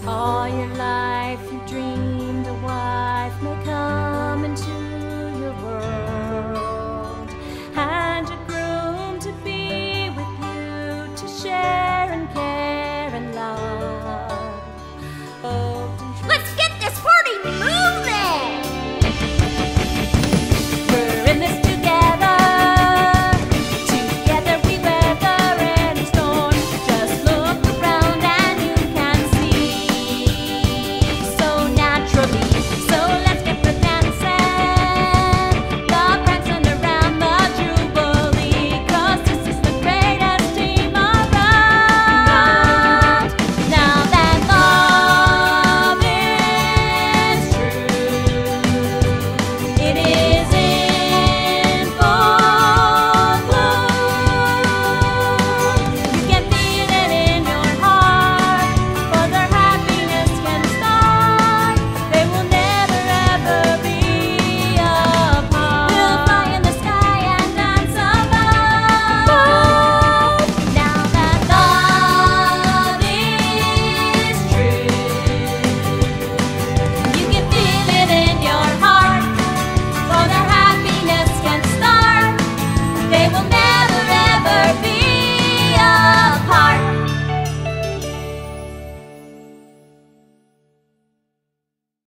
All your life you dreamed a wife may come into your world, and a groom to be with you, to share and care and love. Oh, let's get this party moving! we're in this together. Together we weather any storm. Just look around and you can see so naturally. So let's get the dancing, the prancing around the Jubilee, 'cause this is the greatest team around. Now that love is true, it is in full bloom. You can feel it in your heart, for their happiness can start. They will never ever be apart. We'll fly in the sky and dance above. Now that love is true, you can feel it in your heart, for their happiness can start. They will never